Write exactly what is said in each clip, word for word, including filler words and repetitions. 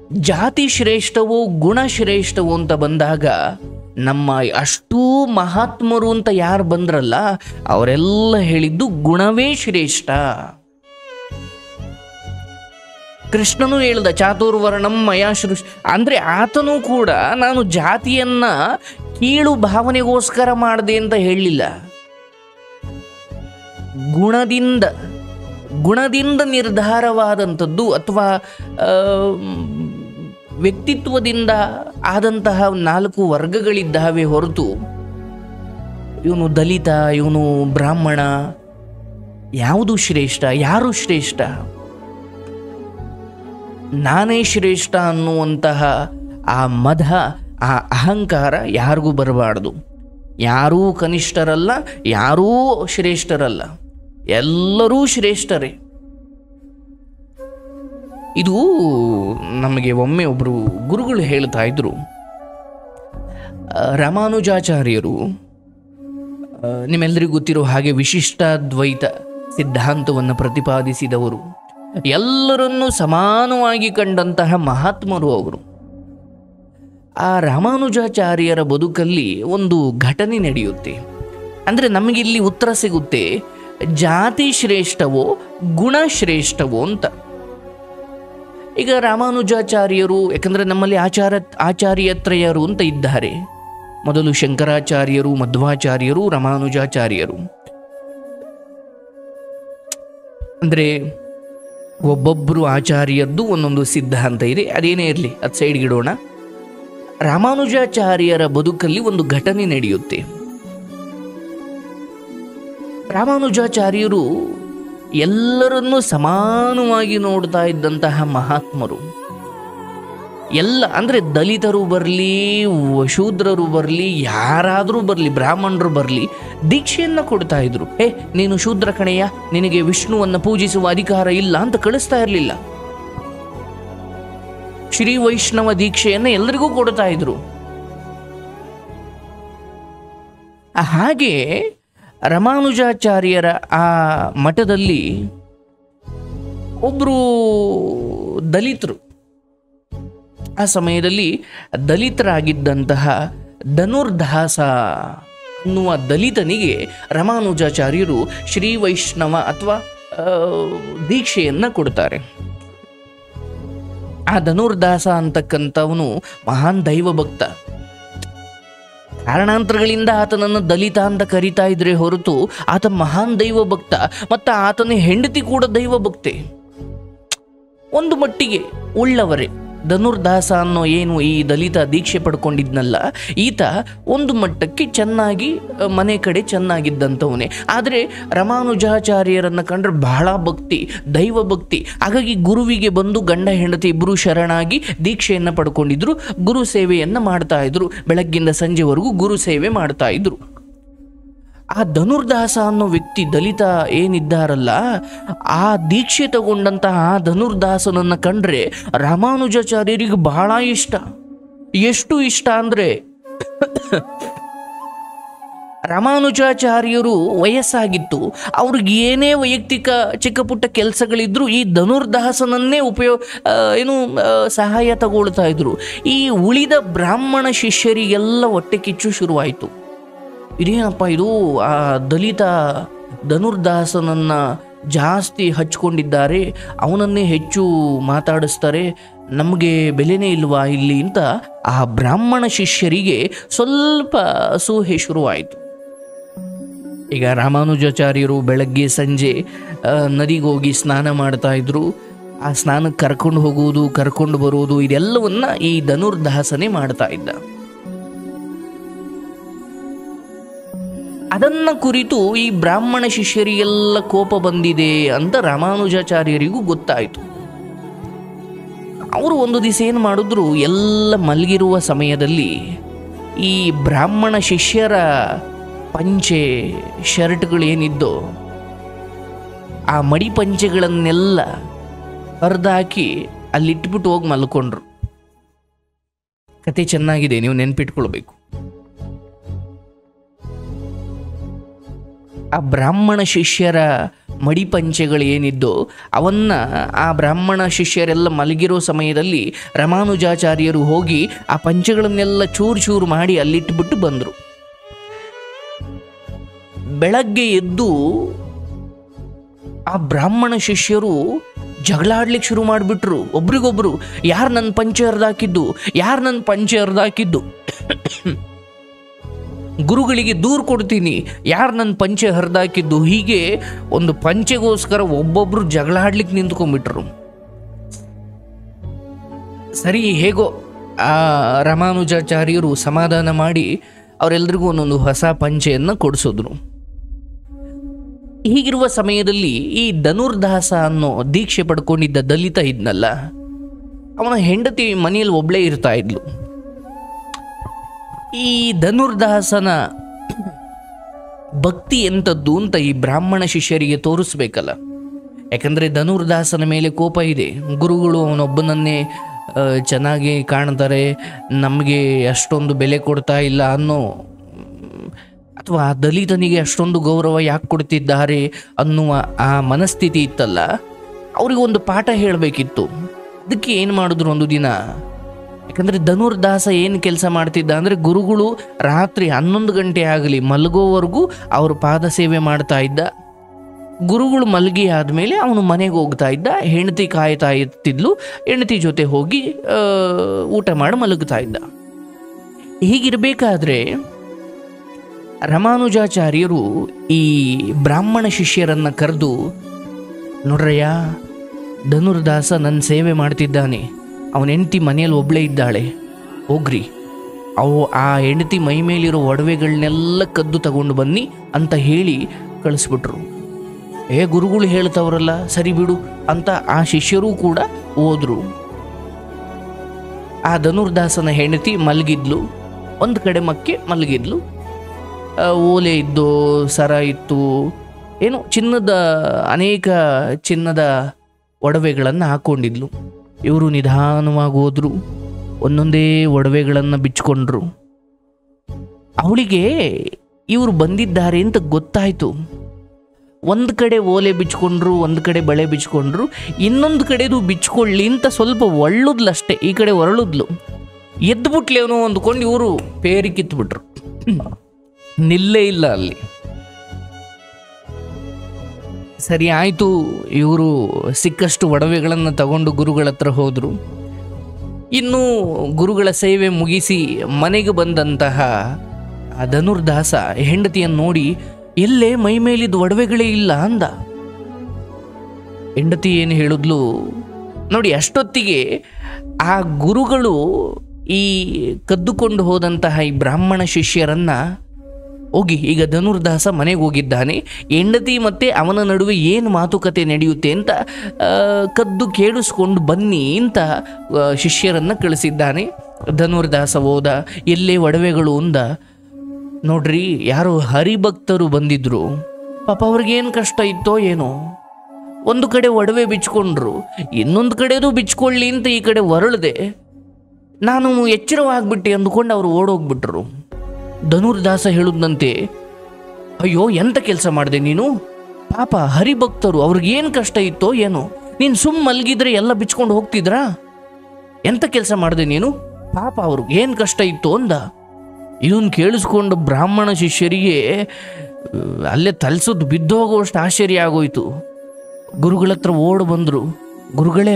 ಜಾತಿ ಶ್ರೇಷ್ಠವೋ ಗುಣ ಶ್ರೇಷ್ಠವೋ ಅಂತ ಬಂದಾಗ ನಮ್ಮ ಅಷ್ಟೂ ಮಹಾತ್ಮರು ಅಂತ ಯಾರು ಬಂದ್ರಲ್ಲ ಅವರೆಲ್ಲ ಹೇಳಿದ್ದು ಗುಣವೇ ಶ್ರೇಷ್ಠ. ಕೃಷ್ಣನು ಹೇಳ್ದ ಚಾತುರ್ವರ್ಣಂ ಮಯಾ ಸೃಷ್ಟಿ, ಅಂದರೆ ಆತನೂ ಕೂಡ ನಾನು ಜಾತಿಯನ್ನ ಕೀಳು ಭಾವನೆಗೋಸ್ಕರ ಮಾಡಿದೆ ಅಂತ ಹೇಳಲಿಲ್ಲ. ಗುಣದಿಂದ ಗುಣದಿಂದ ನಿರ್ಧಾರವಾದಂಥದ್ದು ಅಥವಾ ವ್ಯಕ್ತಿತ್ವದಿಂದ ಆದಂತಹ ನಾಲ್ಕು ವರ್ಗಗಳಿದ್ದಾವೆ ಹೊರತು ಇವನು ದಲಿತ, ಇವನು ಬ್ರಾಹ್ಮಣ, ಯಾವುದು ಶ್ರೇಷ್ಠ, ಯಾರು ಶ್ರೇಷ್ಠ, ನಾನೇ ಶ್ರೇಷ್ಠ ಅನ್ನುವಂತಹ ಆ ಮದ, ಆ ಅಹಂಕಾರ ಯಾರಿಗೂ ಬರಬಾರ್ದು. ಯಾರೂ ಕನಿಷ್ಠರಲ್ಲ, ಯಾರೂ ಶ್ರೇಷ್ಠರಲ್ಲ, ಎಲ್ಲರೂ ಶ್ರೇಷ್ಠರೇ. ಇದು ನಮಗೆ ಒಮ್ಮೆ ಒಬ್ಬರು ಗುರುಗಳು ಹೇಳ್ತಾ ಇದ್ರು, ರಾಮಾನುಜಾಚಾರ್ಯರು ನಿಮ್ಮೆಲ್ಲರಿಗೂ ಗೊತ್ತಿರೋ ಹಾಗೆ ವಿಶಿಷ್ಟಾದ್ವೈತ ಸಿದ್ಧಾಂತವನ್ನು ಪ್ರತಿಪಾದಿಸಿದವರು, ಎಲ್ಲರನ್ನೂ ಸಮಾನವಾಗಿ ಕಂಡಂತಹ ಮಹಾತ್ಮರು ಅವರು. ಆ ರಾಮಾನುಜಾಚಾರ್ಯರ ಬದುಕಲ್ಲಿ ಒಂದು ಘಟನೆ ನಡೆಯುತ್ತೆ. ಅಂದರೆ ನಮಗಿಲ್ಲಿ ಉತ್ತರ ಸಿಗುತ್ತೆ, ಜಾತಿ ಶ್ರೇಷ್ಠವೋ ಗುಣ ಶ್ರೇಷ್ಠವೋ ಅಂತ. ಈಗ ರಾಮಾನುಜಾಚಾರ್ಯರು, ಯಾಕಂದರೆ ನಮ್ಮಲ್ಲಿ ಆಚಾರ ಆಚಾರ್ಯತ್ರಯರು ಅಂತ ಇದ್ದಾರೆ. ಮೊದಲು ಶಂಕರಾಚಾರ್ಯರು, ಮಧ್ವಾಚಾರ್ಯರು, ರಾಮಾನುಜಾಚಾರ್ಯರು. ಅಂದರೆ ಒಬ್ಬೊಬ್ಬರು ಆಚಾರ್ಯದ್ದು ಒಂದೊಂದು ಸಿದ್ಧಾಂತ ಇದೆ, ಅದೇನೇ ಇರಲಿ ಅದು ಸೈಡ್ಗಿಡೋಣ. ರಾಮಾನುಜಾಚಾರ್ಯರ ಬದುಕಲ್ಲಿ ಒಂದು ಘಟನೆ ನಡೆಯುತ್ತೆ. ರಾಮಾನುಜಾಚಾರ್ಯರು ಎಲ್ಲರನ್ನೂ ಸಮಾನವಾಗಿ ನೋಡ್ತಾ ಇದ್ದಂತಹ ಮಹಾತ್ಮರು. ಎಲ್ಲ ಅಂದರೆ ದಲಿತರು ಬರಲಿ, ಶೂದ್ರರು ಬರಲಿ, ಯಾರಾದರೂ ಬರಲಿ, ಬ್ರಾಹ್ಮಣರು ಬರಲಿ, ದೀಕ್ಷೆಯನ್ನು ಕೊಡ್ತಾ ಇದ್ರು. ಏ ನೀನು ಶೂದ್ರ ಕಣೆಯ, ನಿನಗೆ ವಿಷ್ಣುವನ್ನು ಪೂಜಿಸುವ ಅಧಿಕಾರ ಇಲ್ಲ ಅಂತ ಕಳಿಸ್ತಾ ಇರಲಿಲ್ಲ. ಶ್ರೀ ವೈಷ್ಣವ ದೀಕ್ಷೆಯನ್ನು ಎಲ್ಲರಿಗೂ ಕೊಡ್ತಾ ಇದ್ರು. ಹಾಗೆ ರಾಮಾನುಜಾಚಾರ್ಯರ ಆ ಮಠದಲ್ಲಿ ಒಬ್ಬರು ದಲಿತರು, ಆ ಸಮಯದಲ್ಲಿ ದಲಿತರಾಗಿದ್ದಂತಹ ಧನುರ್ದಾಸ ಅನ್ನುವ ದಲಿತನಿಗೆ ರಾಮಾನುಜಾಚಾರ್ಯರು ಶ್ರೀ ವೈಷ್ಣವ ಅಥವಾ ದೀಕ್ಷೆಯನ್ನು ಕೊಡ್ತಾರೆ. ಆ ಧನುರ್ದಾಸ ಅಂತಕ್ಕಂಥವನು ಮಹಾನ್ ದೈವ ಭಕ್ತ. ಕಾರಣಾಂತರಗಳಿಂದ ಆತನನ್ನು ದಲಿತ ಅಂತ ಕರೀತಾ ಇದ್ರೆ ಹೊರತು ಆತ ಮಹಾನ್ ದೈವ ಭಕ್ತ. ಮತ್ತು ಆತನ ಹೆಂಡತಿ ಕೂಡ ದೈವ ಭಕ್ತೆ. ಒಂದು ಮಟ್ಟಿಗೆ ಉಳ್ಳವರೇ. ಧನುರ್ದಾಸ ಅನ್ನೋ ಏನು ಈ ದಲಿತ ದೀಕ್ಷೆ ಪಡ್ಕೊಂಡಿದ್ನಲ್ಲ, ಈತ ಒಂದು ಮಟ್ಟಕ್ಕೆ ಚೆನ್ನಾಗಿ ಮನೆ ಕಡೆ ಚೆನ್ನಾಗಿದ್ದಂಥವನೇ. ಆದರೆ ರಾಮಾನುಜಾಚಾರ್ಯರನ್ನು ಕಂಡ್ರೆ ಬಹಳ ಭಕ್ತಿ, ದೈವ ಭಕ್ತಿ. ಹಾಗಾಗಿ ಗುರುವಿಗೆ ಬಂದು ಗಂಡ ಹೆಂಡತಿ ಇಬ್ಬರು ಶರಣಾಗಿ ದೀಕ್ಷೆಯನ್ನು ಪಡ್ಕೊಂಡಿದ್ರು. ಗುರು ಸೇವೆಯನ್ನು ಮಾಡ್ತಾ ಇದ್ರು. ಬೆಳಗ್ಗಿಂದ ಸಂಜೆವರೆಗೂ ಗುರು ಸೇವೆ ಮಾಡ್ತಾ ಇದ್ರು. ಆ ಧನುರ್ದಾಸ ಅನ್ನೋ ವ್ಯಕ್ತಿ, ದಲಿತ ಏನಿದ್ದಾರಲ್ಲ, ಆ ದೀಕ್ಷೆ ತಗೊಂಡಂತಹ ಆ ಧನುರ್ದಾಸನನ್ನು ಕಂಡ್ರೆ ರಾಮಾನುಜಾಚಾರ್ಯರಿಗೆ ಬಹಳ ಇಷ್ಟ. ಎಷ್ಟು ಇಷ್ಟ ಅಂದರೆ ರಾಮಾನುಜಾಚಾರ್ಯರು ವಯಸ್ಸಾಗಿತ್ತು, ಅವ್ರಿಗೆ ಏನೇ ವೈಯಕ್ತಿಕ ಚಿಕ್ಕ ಪುಟ್ಟ ಕೆಲಸಗಳಿದ್ರು ಈ ಧನುರ್ದಾಸನನ್ನೇ ಉಪಯೋಗ ಏನು ಸಹಾಯ ತಗೊಳ್ತಾ ಇದ್ರು. ಈ ಉಳಿದ ಬ್ರಾಹ್ಮಣ ಶಿಷ್ಯರಿಗೆಲ್ಲ ಹೊಟ್ಟೆ ಕಿಚ್ಚು ಶುರುವಾಯಿತು. ಇದೇನಪ್ಪ ಇದು, ಆ ದಲಿತ ಧನುರ್ದಾಸನನ್ನು ಜಾಸ್ತಿ ಹಚ್ಕೊಂಡಿದ್ದಾರೆ, ಅವನನ್ನೇ ಹೆಚ್ಚು ಮಾತಾಡಿಸ್ತಾರೆ, ನಮಗೆ ಬೆಲೆನೇ ಇಲ್ವಾ ಇಲ್ಲಿ ಅಂತ ಆ ಬ್ರಾಹ್ಮಣ ಶಿಷ್ಯರಿಗೆ ಸ್ವಲ್ಪ ಅಸೂಹೆ ಶುರುವಾಯಿತು. ಈಗ ರಾಮಾನುಜಾಚಾರ್ಯರು ಬೆಳಗ್ಗೆ ಸಂಜೆ ನದಿಗೆ ಹೋಗಿ ಸ್ನಾನ ಮಾಡ್ತಾ ಇದ್ರು. ಆ ಸ್ನಾನಕ್ಕೆ ಕರ್ಕೊಂಡು ಹೋಗುವುದು, ಕರ್ಕೊಂಡು ಬರುವುದು, ಇದೆಲ್ಲವನ್ನ ಈ ಧನುರ್ದಾಸನೇ ಮಾಡ್ತಾ ಇದ್ದ. ಅದನ್ನು ಕುರಿತು ಈ ಬ್ರಾಹ್ಮಣ ಶಿಷ್ಯರಿಗೆಲ್ಲ ಕೋಪ ಬಂದಿದೆ ಅಂತ ರಾಮಾನುಜಾಚಾರ್ಯರಿಗೂ ಗೊತ್ತಾಯಿತು. ಅವರು ಒಂದು ದಿವಸ ಏನು ಮಾಡಿದ್ರು, ಎಲ್ಲ ಮಲಗಿರುವ ಸಮಯದಲ್ಲಿ ಈ ಬ್ರಾಹ್ಮಣ ಶಿಷ್ಯರ ಪಂಚೆ ಶರ್ಟ್ಗಳೇನಿದ್ದೋ ಆ ಮಡಿ ಪಂಚೆಗಳನ್ನೆಲ್ಲ ಹರಿದಾಕಿ ಅಲ್ಲಿಟ್ಬಿಟ್ಟು ಹೋಗಿ ಮಲ್ಕೊಂಡ್ರು. ಕತೆ ಚೆನ್ನಾಗಿದೆ, ನೀವು ನೆನ್ಪಿಟ್ಕೊಳ್ಬೇಕು. ಆ ಬ್ರಾಹ್ಮಣ ಶಿಷ್ಯರ ಮಡಿಪಂಚೆಗಳು ಏನಿದ್ದೋ ಅವನ್ನ ಆ ಬ್ರಾಹ್ಮಣ ಶಿಷ್ಯರೆಲ್ಲ ಮಲಗಿರೋ ಸಮಯದಲ್ಲಿ ರಾಮಾನುಜಾಚಾರ್ಯರು ಹೋಗಿ ಆ ಪಂಚೆಗಳನ್ನೆಲ್ಲ ಚೂರು ಚೂರು ಮಾಡಿ ಅಲ್ಲಿಟ್ಬಿಟ್ಟು ಬಂದರು. ಬೆಳಗ್ಗೆ ಎದ್ದು ಆ ಬ್ರಾಹ್ಮಣ ಶಿಷ್ಯರು ಜಗಳಾಡ್ಲಿಕ್ಕೆ ಶುರು ಮಾಡಿಬಿಟ್ರು ಒಬ್ರಿಗೊಬ್ರು. ಯಾರು ನನ್ನ ಪಂಚೆ ಹರಿದಾಕಿದ್ದು, ಯಾರು ನನ್ನ ಪಂಚೆ ಹರಿದಾಕಿದ್ದು, ಗುರುಗಳಿಗೆ ದೂರು ಕೊಡ್ತೀನಿ, ಯಾರು ನನ್ನ ಪಂಚೆ ಹರಿದಾಕಿದ್ದು. ಹೀಗೆ ಒಂದು ಪಂಚೆಗೋಸ್ಕರ ಒಬ್ಬೊಬ್ರು ಜಗಳಾಡ್ಲಿಕ್ಕೆ ನಿಂತ್ಕೊಂಡ್ಬಿಟ್ರು. ಸರಿ, ಹೇಗೋ ಆ ರಾಮಾನುಜಾಚಾರ್ಯರು ಸಮಾಧಾನ ಮಾಡಿ ಅವರೆಲ್ಲರಿಗೂ ಒಂದೊಂದು ಹೊಸ ಪಂಚೆಯನ್ನು ಕೊಡಿಸಿದ್ರು. ಹೀಗಿರುವ ಸಮಯದಲ್ಲಿ ಈ ಧನುರ್ದಾಸ ಅನ್ನೋ ದೀಕ್ಷೆ ಪಡ್ಕೊಂಡಿದ್ದ ದಲಿತ ಇದ್ನಲ್ಲ, ಅವನ ಹೆಂಡತಿ ಮನೆಯಲ್ಲಿ ಒಬ್ಳೇ ಇರ್ತಾ ಇದ್ಲು. ಈ ಧನುರ್ದಾಸನ ಭಕ್ತಿ ಎಂಥದ್ದು ಅಂತ ಈ ಬ್ರಾಹ್ಮಣ ಶಿಷ್ಯರಿಗೆ ತೋರಿಸ್ಬೇಕಲ್ಲ. ಯಾಕಂದರೆ ಧನುರ್ದಾಸನ ಮೇಲೆ ಕೋಪ ಇದೆ. ಗುರುಗಳು ಅವನೊಬ್ಬನನ್ನೇ ಚೆನ್ನಾಗಿ ಕಾಣ್ತಾರೆ, ನಮಗೆ ಅಷ್ಟೊಂದು ಬೆಲೆ ಕೊಡ್ತಾ ಇಲ್ಲ ಅನ್ನೋ, ಅಥವಾ ದಲಿತನಿಗೆ ಅಷ್ಟೊಂದು ಗೌರವ ಯಾಕೆ ಕೊಡ್ತಿದ್ದಾರೆ ಅನ್ನುವ ಆ ಮನಸ್ಥಿತಿ ಇತ್ತಲ್ಲ, ಅವರಿಗೊಂದು ಪಾಠ ಹೇಳಬೇಕಿತ್ತು. ಅದಕ್ಕೆ ಏನು ಮಾಡಿದ್ರು ಒಂದು ದಿನ, ಯಾಕಂದರೆ ಧನುರ್ದಾಸ ಏನು ಕೆಲಸ ಮಾಡ್ತಿದ್ದ ಅಂದರೆ, ಗುರುಗಳು ರಾತ್ರಿ ಹನ್ನೊಂದು ಗಂಟೆ ಆಗಲಿ ಮಲಗೋವರೆಗೂ ಅವರು ಪಾದ ಸೇವೆ ಮಾಡ್ತಾ ಇದ್ದ. ಗುರುಗಳು ಮಲಗಿ ಆದಮೇಲೆ ಅವನು ಮನೆಗೆ ಹೋಗ್ತಾ ಇದ್ದ. ಹೆಂಡತಿ ಕಾಯ್ತಾ ಇರ್ತಿದ್ಲು, ಹೆಂಡತಿ ಜೊತೆ ಹೋಗಿ ಊಟ ಮಾಡಿ ಮಲಗ್ತಾ ಇದ್ದ. ಹೀಗಿರಬೇಕಾದ್ರೆ ರಾಮಾನುಜಾಚಾರ್ಯರು ಈ ಬ್ರಾಹ್ಮಣ ಶಿಷ್ಯರನ್ನು ಕರೆದು, ನೋಡ್ರಯ್ಯ, ಧನುರ್ದಾಸ ನನ್ನ ಸೇವೆ ಮಾಡ್ತಿದ್ದಾನೆ, ಅವನ ಹೆಂಡತಿ ಮನೆಯಲ್ಲಿ ಒಬ್ಬಳೇ ಇದ್ದಾಳೆ, ಹೋಗ್ರಿ ಅವು ಆ ಹೆಂಡತಿ ಮೈ ಮೇಲಿರೋ ಒಡವೆಗಳನ್ನೆಲ್ಲ ಕದ್ದು ತಗೊಂಡು ಬನ್ನಿ ಅಂತ ಹೇಳಿ ಕಳಿಸ್ಬಿಟ್ರು. ಏ ಗುರುಗಳು ಹೇಳ್ತವ್ರಲ್ಲ, ಸರಿ ಬಿಡು ಅಂತ ಆ ಶಿಷ್ಯರೂ ಕೂಡ ಹೋದ್ರು. ಆ ಧನುರ್ದಾಸನ ಹೆಂಡತಿ ಮಲಗಿದ್ಲು, ಒಂದು ಕಡೆ ಮಕ್ಕೆ ಮಲಗಿದ್ಲು. ಓಲೆ ಇದ್ದು, ಸರ ಇತ್ತು, ಏನು ಚಿನ್ನದ ಅನೇಕ ಚಿನ್ನದ ಒಡವೆಗಳನ್ನು ಹಾಕ್ಕೊಂಡಿದ್ಲು. ಇವರು ನಿಧಾನವಾಗಿ ಹೋದ್ರು, ಒಂದೊಂದೇ ಒಡವೆಗಳನ್ನು ಬಿಚ್ಕೊಂಡ್ರು. ಅವಳಿಗೆ ಇವರು ಬಂದಿದ್ದಾರೆ ಅಂತ ಗೊತ್ತಾಯಿತು. ಒಂದು ಕಡೆ ಓಲೆ ಬಿಚ್ಕೊಂಡ್ರು, ಒಂದು ಕಡೆ ಬಳೆ ಬಿಚ್ಕೊಂಡ್ರು, ಇನ್ನೊಂದು ಕಡೆದು ಬಿಚ್ಕೊಳ್ಳಿ ಅಂತ ಸ್ವಲ್ಪ ಒಳ್ಳುದ್ಲಷ್ಟೇ, ಈ ಕಡೆ ಹೊರಳುದ್ಲು. ಎದ್ಬಿಟ್ಲಿ ಅವನು ಅಂದ್ಕೊಂಡು ಇವರು ಪೇರಿ ಕಿತ್ಬಿಟ್ರು, ನಿಲ್ಲೇ ಇಲ್ಲ ಅಲ್ಲಿ. ಸರಿ ಆಯಿತು, ಇವರು ಸಿಕ್ಕಷ್ಟು ಒಡವೆಗಳನ್ನು ತಗೊಂಡು ಗುರುಗಳ ಹತ್ರ ಹೋದರು. ಇನ್ನು ಗುರುಗಳ ಸೇವೆ ಮುಗಿಸಿ ಮನೆಗೆ ಬಂದಂತಹ ಆ ಧನುರ್ದಾಸ ಹೆಂಡತಿಯನ್ನು ನೋಡಿ, ಎಲ್ಲೇ ಮೈ ಮೇಲಿದ್ದ ಒಡವೆಗಳೇ ಇಲ್ಲ ಅಂದ. ಹೆಂಡತಿ ಏನು ಹೇಳಿದ್ಲು ನೋಡಿ, ಅಷ್ಟೊತ್ತಿಗೆ ಆ ಗುರುಗಳು ಈ ಕದ್ದುಕೊಂಡು ಹೋದಂತಹ ಈ ಬ್ರಾಹ್ಮಣ ಶಿಷ್ಯರನ್ನ ಹೋಗಿ, ಈಗ ಧನುರ್ದಾಸ ಮನೆಗೆ ಹೋಗಿದ್ದಾನೆ, ಹೆಂಡತಿ ಮತ್ತು ಅವನ ನಡುವೆ ಏನು ಮಾತುಕತೆ ನಡೆಯುತ್ತೆ ಅಂತ ಕದ್ದು ಕೇಳಿಸ್ಕೊಂಡು ಬನ್ನಿ ಅಂತ ಶಿಷ್ಯರನ್ನು ಕಳಿಸಿದ್ದಾನೆ. ಧನುರ್ದಾಸ ಹೋದ, ಎಲ್ಲೇ ಒಡವೆಗಳು ಅಂದ. ನೋಡ್ರಿ, ಯಾರೋ ಹರಿಭಕ್ತರು ಬಂದಿದ್ರು, ಪಾಪ ಅವ್ರಿಗೇನು ಕಷ್ಟ ಇತ್ತೋ ಏನೋ, ಒಂದು ಕಡೆ ಒಡವೆ ಬಿಚ್ಕೊಂಡ್ರು, ಇನ್ನೊಂದು ಕಡೆದು ಬಿಚ್ಕೊಳ್ಳಿ ಅಂತ ಈ ಕಡೆ ಹೊರಳದೆ ನಾನು ಎಚ್ಚರವಾಗ್ಬಿಟ್ಟೆ ಅಂದ್ಕೊಂಡು ಅವರು ಓಡೋಗ್ಬಿಟ್ರು. ಧನುರ್ದಾಸ ಹೇಳುದಂತೆ, ಅಯ್ಯೋ ಎಂಥ ಕೆಲಸ ಮಾಡಿದೆ ನೀನು, ಪಾಪ ಹರಿಭಕ್ತರು, ಅವ್ರಿಗೇನು ಕಷ್ಟ ಇತ್ತೋ ಏನೋ, ನೀನು ಸುಮ್ಮ ಮಲಗಿದ್ರೆ ಎಲ್ಲ ಬಿಚ್ಕೊಂಡು ಹೋಗ್ತಿದ್ರಾ, ಎಂಥ ಕೆಲಸ ಮಾಡಿದೆ ನೀನು, ಪಾಪ ಅವ್ರಿಗೆ ಏನು ಕಷ್ಟ ಇತ್ತು ಅಂದ. ಇದನ್ನು ಕೇಳಿಸ್ಕೊಂಡು ಬ್ರಾಹ್ಮಣ ಶಿಷ್ಯರಿಗೆ ಅಲ್ಲೇ ತಲ್ಸೋದು ಬಿದ್ದೋಗೋಷ್ಟು ಆಶ್ಚರ್ಯ ಆಗೋಯ್ತು. ಗುರುಗಳ ಹತ್ರ ಓಡ್ ಬಂದರು, ಗುರುಗಳೇ,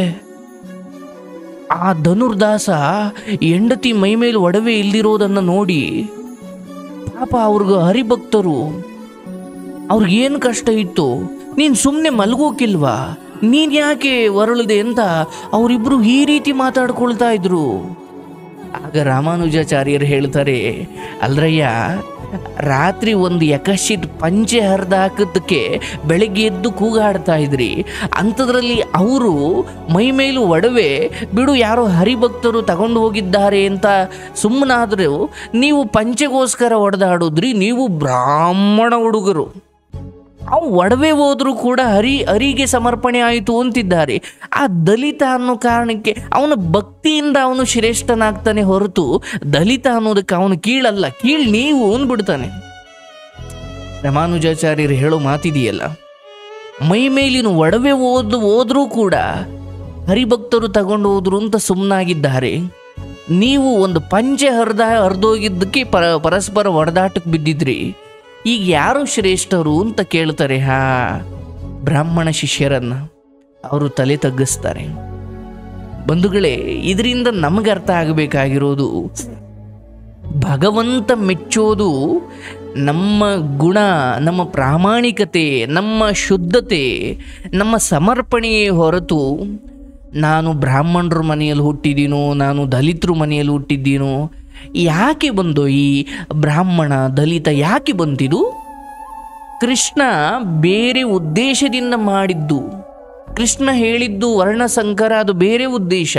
ಆ ಧನುರ್ದಾಸ ಹೆಂಡತಿ ಮೈ ಮೇಲೆ ಒಡವೆ ಇಲ್ದಿರೋದನ್ನು ನೋಡಿ, ಪಾಪ ಅವ್ರಿಗೆ ಹರಿಭಕ್ತರು, ಅವ್ರಿಗೇನು ಕಷ್ಟ ಇತ್ತು, ನೀನು ಸುಮ್ಮನೆ ಮಲಗೋಕಿಲ್ವಾ, ನೀನು ಯಾಕೆ ಹೊರಳಿದೆ ಅಂತ ಅವರಿಬ್ಬರು ಈ ರೀತಿ ಮಾತಾಡ್ಕೊಳ್ತಾ ಇದ್ರು. ಆಗ ರಾಮಾನುಜಾಚಾರ್ಯರು ಹೇಳ್ತಾರೆ, ಅಲ್ರಯ್ಯ, ರಾತ್ರಿ ಒಂದು ಯಕಶಿಟ್ ಪಂಚೆ ಹರಿದು ಹಾಕೋದಕ್ಕೆ ಬೆಳಗ್ಗೆ ಎದ್ದು ಕೂಗಾಡ್ತಾ ಇದ್ರಿ, ಅಂಥದ್ರಲ್ಲಿ ಅವರು ಮೈ ಮೇಲೂ ಒಡವೆ ಬಿಡು ಯಾರೋ ಹರಿಭಕ್ತರು ತಗೊಂಡು ಹೋಗಿದ್ದಾರೆ ಅಂತ ಸುಮ್ಮನಾದರೂ ನೀವು ಪಂಚೆಗೋಸ್ಕರ ಹೊಡೆದಾಡೋದ್ರಿ, ನೀವು ಬ್ರಾಹ್ಮಣ ಹುಡುಗರು. ಅವು ಒಡವೆ ಹೋದರೂ ಕೂಡ ಹರಿ ಹರಿಗೆ ಸಮರ್ಪಣೆ ಆಯಿತು ಅಂತಿದ್ದಾರೆ. ಆ ದಲಿತ ಅನ್ನೋ ಕಾರಣಕ್ಕೆ ಅವನ ಭಕ್ತಿಯಿಂದ ಅವನು ಶ್ರೇಷ್ಠನಾಗ್ತಾನೆ ಹೊರತು ದಲಿತ ಅನ್ನೋದಕ್ಕೆ ಅವನು ಕೀಳಲ್ಲ, ಕೀಳು ನೀವು ಅಂದ್ಬಿಡ್ತಾನೆ. ರಾಮಾನುಜಾಚಾರ್ಯರು ಹೇಳೋ ಮಾತಿದೆಯಲ್ಲ, ಮೈ ಮೇಲಿನ ಒಡವೆ ಓದ್ ಹೋದ್ರೂ ಕೂಡ ಹರಿಭಕ್ತರು ತಗೊಂಡು ಹೋದ್ರು ಅಂತ ಸುಮ್ಮನಾಗಿದ್ದಾರೆ. ನೀವು ಒಂದು ಪಂಚೆ ಹರಿದ ಹರಿದೋಗಿದ್ದಕ್ಕೆ ಪರ ಪರಸ್ಪರ ಹೊಡೆದಾಟಕ್ಕೆ ಬಿದ್ದಿದ್ರಿ. ಈಗ ಯಾರು ಶ್ರೇಷ್ಠರು ಅಂತ ಕೇಳ್ತಾರೆ ಹಾ ಬ್ರಾಹ್ಮಣ ಶಿಷ್ಯರನ್ನ. ಅವರು ತಲೆ ತಗ್ಗಿಸ್ತಾರೆ. ಬಂಧುಗಳೇ, ಇದರಿಂದ ನಮಗೆ ಅರ್ಥ ಆಗಬೇಕಾಗಿರೋದು, ಭಗವಂತ ಮೆಚ್ಚೋದು ನಮ್ಮ ಗುಣ, ನಮ್ಮ ಪ್ರಾಮಾಣಿಕತೆ, ನಮ್ಮ ಶುದ್ಧತೆ, ನಮ್ಮ ಸಮರ್ಪಣೆಯೇ ಹೊರತು ನಾನು ಬ್ರಾಹ್ಮಣರ ಮನೆಯಲ್ಲಿ ಹುಟ್ಟಿದ್ದೀನೋ, ನಾನು ದಲಿತರ ಮನೆಯಲ್ಲಿ ಹುಟ್ಟಿದ್ದೀನೋ. ಯಾಕೆ ಬಂದು ಈ ಬ್ರಾಹ್ಮಣ ದಲಿತ ಯಾಕೆ ಬಂತಿದು? ಕೃಷ್ಣ ಬೇರೆ ಉದ್ದೇಶದಿಂದ ಮಾಡಿದ್ದು. ಕೃಷ್ಣ ಹೇಳಿದ್ದು ವರ್ಣಸಂಕರ, ಅದು ಬೇರೆ ಉದ್ದೇಶ.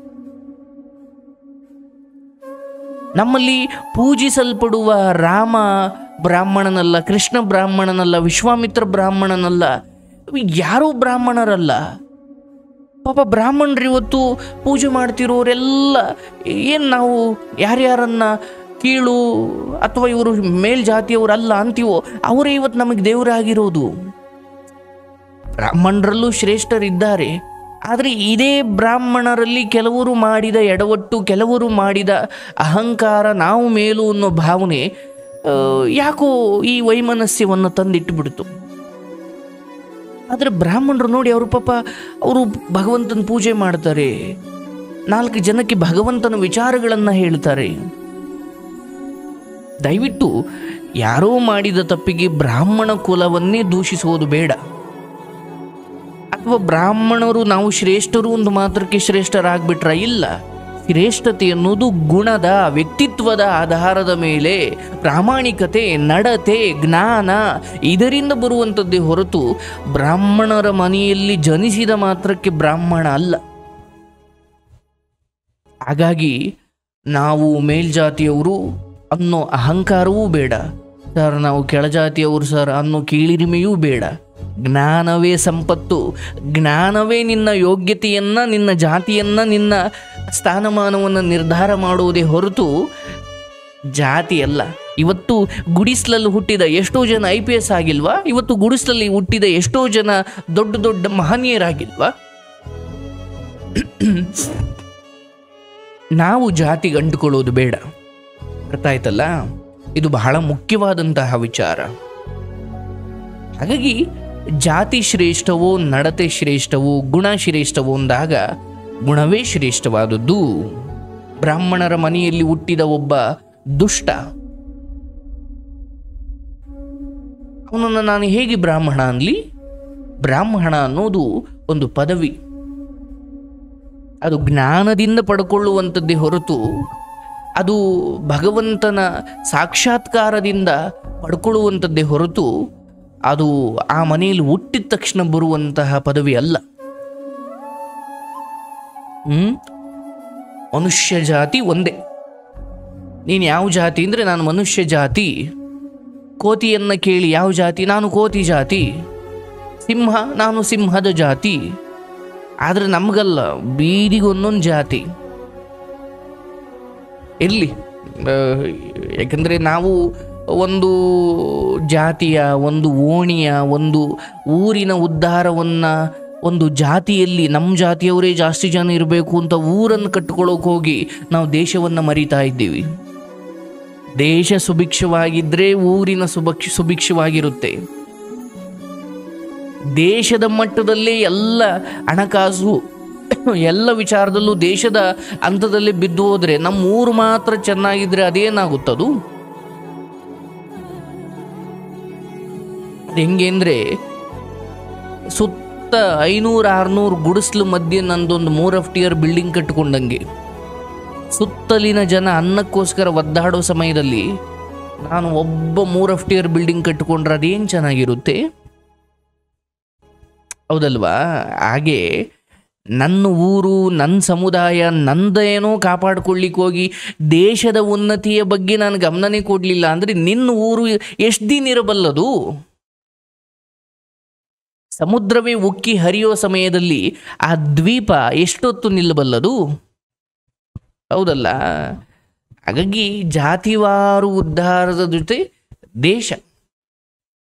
ನಮ್ಮಲ್ಲಿ ಪೂಜಿಸಲ್ಪಡುವ ರಾಮ ಬ್ರಾಹ್ಮಣನಲ್ಲ, ಕೃಷ್ಣ ಬ್ರಾಹ್ಮಣನಲ್ಲ, ವಿಶ್ವಾಮಿತ್ರ ಬ್ರಾಹ್ಮಣನಲ್ಲ, ಯಾರೂ ಬ್ರಾಹ್ಮಣರಲ್ಲ. ಪಾಪ ಬ್ರಾಹ್ಮಣರು ಇವತ್ತು ಪೂಜೆ ಮಾಡ್ತಿರೋರೆಲ್ಲ ಏನು ನಾವು ಯಾರ್ಯಾರನ್ನ ಕೀಳು ಅಥವಾ ಇವರು ಮೇಲ್ಜಾತಿಯವರಲ್ಲ ಅಂತೀವೋ ಅವರೇ ಇವತ್ತು ನಮಗೆ ದೇವರಾಗಿರೋದು. ಬ್ರಾಹ್ಮಣರಲ್ಲೂ ಶ್ರೇಷ್ಠರಿದ್ದಾರೆ. ಆದರೆ ಇದೇ ಬ್ರಾಹ್ಮಣರಲ್ಲಿ ಕೆಲವರು ಮಾಡಿದ ಎಡವಟ್ಟು, ಕೆಲವರು ಮಾಡಿದ ಅಹಂಕಾರ, ನಾವು ಮೇಲು ಅನ್ನೋ ಭಾವನೆ ಯಾಕೋ ಈ ವೈಮನಸ್ಯವನ್ನು ತಂದಿಟ್ಟು ಬಿಡ್ತು. ಆದರೆ ಬ್ರಾಹ್ಮಣರು ನೋಡಿ, ಅವರು ಪಾಪ ಅವರು ಭಗವಂತನ ಪೂಜೆ ಮಾಡ್ತಾರೆ, ನಾಲ್ಕು ಜನಕ್ಕೆ ಭಗವಂತನ ವಿಚಾರಗಳನ್ನು ಹೇಳ್ತಾರೆ. ದಯವಿಟ್ಟು ಯಾರೋ ಮಾಡಿದ ತಪ್ಪಿಗೆ ಬ್ರಾಹ್ಮಣ ಕುಲವನ್ನೇ ದೂಷಿಸುವುದು ಬೇಡ. ಅಥವಾ ಬ್ರಾಹ್ಮಣರು ನಾವು ಶ್ರೇಷ್ಠರು ಒಂದು ಮಾತ್ರಕ್ಕೆ ಶ್ರೇಷ್ಠರಾಗ್ಬಿಟ್ರ? ಇಲ್ಲ. ಶ್ರೇಷ್ಠತೆ ಅನ್ನೋದು ಗುಣದ, ವ್ಯಕ್ತಿತ್ವದ ಆಧಾರದ ಮೇಲೆ, ಪ್ರಾಮಾಣಿಕತೆ, ನಡತೆ, ಜ್ಞಾನ ಇದರಿಂದ ಬರುವಂಥದ್ದೇ ಹೊರತು ಬ್ರಾಹ್ಮಣರ ಮನೆಯಲ್ಲಿ ಜನಿಸಿದ ಮಾತ್ರಕ್ಕೆ ಬ್ರಾಹ್ಮಣ ಅಲ್ಲ. ಹಾಗಾಗಿ ನಾವು ಮೇಲ್ಜಾತಿಯವರು ಅನ್ನೋ ಅಹಂಕಾರವೂ ಬೇಡ ಸರ್, ನಾವು ಕೆಳಜಾತಿಯವರು ಸರ್ ಅನ್ನೋ ಕೀಳಿರಿಮೆಯೂ ಬೇಡ. ಜ್ಞಾನವೇ ಸಂಪತ್ತು. ಜ್ಞಾನವೇ ನಿನ್ನ ಯೋಗ್ಯತೆಯನ್ನು, ನಿನ್ನ ಜಾತಿಯನ್ನು, ನಿನ್ನ ಸ್ಥಾನಮಾನವನ್ನು ನಿರ್ಧಾರ ಮಾಡುವುದೇ ಹೊರತು ಜಾತಿ ಅಲ್ಲ. ಇವತ್ತು ಗುಡಿಸ್ಲಲ್ಲಿ ಹುಟ್ಟಿದ ಎಷ್ಟೋ ಜನ ಐ ಪಿ ಎಸ್ ಆಗಿಲ್ವಾ? ಇವತ್ತು ಗುಡಿಸ್ಲಲ್ಲಿ ಹುಟ್ಟಿದ ಎಷ್ಟೋ ಜನ ದೊಡ್ಡ ದೊಡ್ಡ ಮಹನೀಯರಾಗಿಲ್ವಾ? ನಾವು ಜಾತಿಗೆ ಅಂಟುಕೊಳ್ಳೋದು ಬೇಡ. ಅರ್ಥ ಆಯ್ತಲ್ಲ? ಇದು ಬಹಳ ಮುಖ್ಯವಾದಂತಹ ವಿಚಾರ. ಹಾಗಾಗಿ ಜಾತಿ ಶ್ರೇಷ್ಠವೋ, ನಡತೆ ಶ್ರೇಷ್ಠವೋ, ಗುಣ ಶ್ರೇಷ್ಠವೋ ಅಂದಾಗ ಗುಣವೇ ಶ್ರೇಷ್ಠವಾದದ್ದು. ಬ್ರಾಹ್ಮಣರ ಮನೆಯಲ್ಲಿ ಹುಟ್ಟಿದ ಒಬ್ಬ ದುಷ್ಟ, ಅವನನ್ನು ನಾನು ಹೇಗೆ ಬ್ರಾಹ್ಮಣ ಅನ್ಲಿ? ಬ್ರಾಹ್ಮಣ ಅನ್ನೋದು ಒಂದು ಪದವಿ. ಅದು ಜ್ಞಾನದಿಂದ ಪಡ್ಕೊಳ್ಳುವಂಥದ್ದೇ ಹೊರತು ಅದು ಭಗವಂತನ ಸಾಕ್ಷಾತ್ಕಾರದಿಂದ ಪಡ್ಕೊಳ್ಳುವಂಥದ್ದೇ ಹೊರತು ಅದು ಆ ಮನೆಯಲ್ಲಿ ಹುಟ್ಟಿದ ತಕ್ಷಣ ಬರುವಂತಹ ಪದವಿ ಅಲ್ಲ. ಹ್ಮ್ ಮನುಷ್ಯ ಜಾತಿ ಒಂದೇ. ನೀನು ಯಾವ ಜಾತಿ ಅಂದರೆ ನಾನು ಮನುಷ್ಯ ಜಾತಿ. ಕೋತಿಯನ್ನು ಕೇಳಿ ಯಾವ ಜಾತಿ? ನಾನು ಕೋತಿ ಜಾತಿ. ಸಿಂಹ, ನಾನು ಸಿಂಹದ ಜಾತಿ. ಆದರೆ ನಮಗಲ್ಲ, ಬೀದಿಗೊಂದೊಂದು ಜಾತಿ ಇರಲಿ. ಯಾಕಂದರೆ ನಾವು ಒಂದು ಜಾತಿಯ, ಒಂದು ಓಣಿಯ, ಒಂದು ಊರಿನ ಉದ್ಧಾರವನ್ನು ಒಂದು ಜಾತಿಯಲ್ಲಿ ನಮ್ಮ ಜಾತಿಯವರೇ ಜಾಸ್ತಿ ಜನ ಇರಬೇಕು ಅಂತ ಊರನ್ನು ಕಟ್ಕೊಳ್ಳೋಕೆ ಹೋಗಿ ನಾವು ದೇಶವನ್ನು ಮರಿತಾ ಇದ್ದೀವಿ. ದೇಶ ಸುಭಿಕ್ಷವಾಗಿದ್ದರೆ ಊರಿನ ಸುಭಕ್ಷ ಸುಭಿಕ್ಷವಾಗಿರುತ್ತೆ. ದೇಶದ ಮಟ್ಟದಲ್ಲೇ ಎಲ್ಲ ಹಣಕಾಸು ಎಲ್ಲ ವಿಚಾರದಲ್ಲೂ ದೇಶದ ಹಂತದಲ್ಲಿ ಬಿದ್ದು ಹೋದರೆ ನಮ್ಮ ಊರು ಮಾತ್ರ ಚೆನ್ನಾಗಿದ್ರೆ ಅದೇನಾಗುತ್ತದು? ಹೆಂಗೆ ಅಂದರೆ, ಸುತ್ತ ಐನೂರು ಆರ್ನೂರು ಗುಡಿಸ್ಲು ಮಧ್ಯೆ ನಂದೊಂದು ಮೂರ್ ಎಫ್ ಟಿ ಆರ್ ಬಿಲ್ಡಿಂಗ್ ಕಟ್ಟಿಕೊಂಡಂಗೆ, ಸುತ್ತಲಿನ ಜನ ಅನ್ನಕ್ಕೋಸ್ಕರ ಒದ್ದಾಡೋ ಸಮಯದಲ್ಲಿ ನಾನು ಒಬ್ಬ ಮೂರ್ ಎಫ್ ಟಿ ಆರ್ ಬಿಲ್ಡಿಂಗ್ ಕಟ್ಟಿಕೊಂಡ್ರೆ ಅದೇನು ಚೆನ್ನಾಗಿರುತ್ತೆ? ಹೌದಲ್ವಾ? ಹಾಗೆ ನನ್ನ ಊರು, ನನ್ನ ಸಮುದಾಯ, ನಂದೇನೋ ಕಾಪಾಡ್ಕೊಳ್ಳಿಕ್ಕೆ ಹೋಗಿ ದೇಶದ ಉನ್ನತಿಯ ಬಗ್ಗೆ ನಾನು ಗಮನನೇ ಕೊಡಲಿಲ್ಲ ಅಂದರೆ ನಿನ್ನ ಊರು ಎಷ್ಟು ದಿನ ಇರಬಲ್ಲದು? ಸಮುದ್ರವೇ ಉಕ್ಕಿ ಹರಿಯೋ ಸಮಯದಲ್ಲಿ ಆ ದ್ವೀಪ ಎಷ್ಟೊತ್ತು ನಿಲ್ಲಬಲ್ಲದು? ಹೌದಲ್ಲ? ಹಾಗಾಗಿ ಜಾತಿವಾರು ಉದ್ಧಾರದ ಜೊತೆ ದೇಶ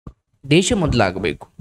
ದೇಶ ಮೊದಲಾಗಬೇಕು.